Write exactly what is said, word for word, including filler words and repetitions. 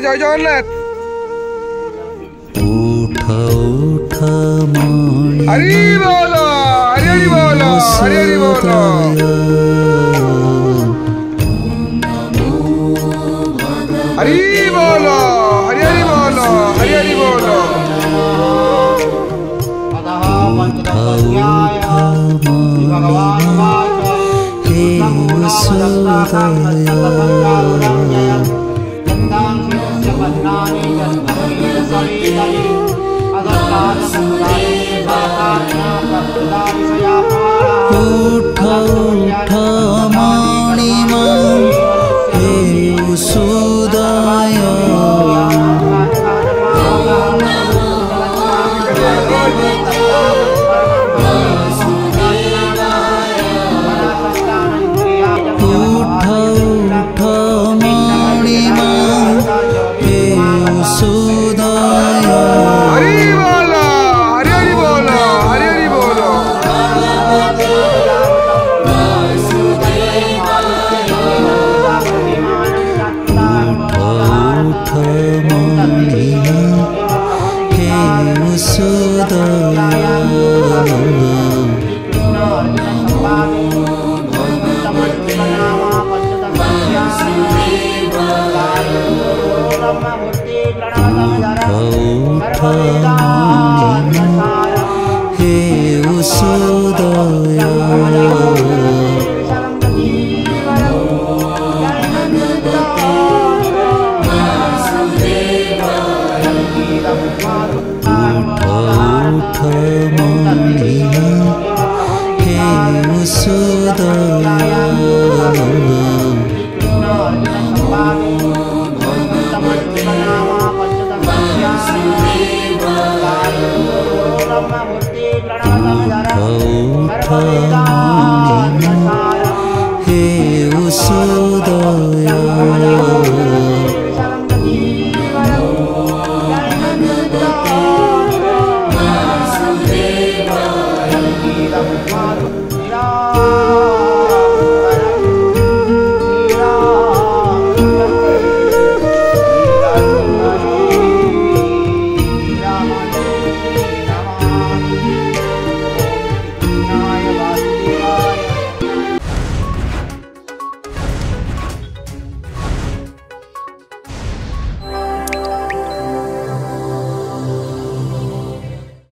জয় জগন্নাথ। উঠা উঠা মণি হরি বল, হরি হরি বল, হরি হরি বল। হরি বল, হরি হরি বল, হরি হরি বল। উঠা উঠা মণি হে সুদয়া उठा उठा मणिमा हे सुदय उठा उठा मणिमा हे सुदय हरि बोल, हरि हरि बोल, हरि हरि बोल। उठा मणिमा हे सुदय हे सुदय उठा मणिमा हे सुदय हे सुदय हरि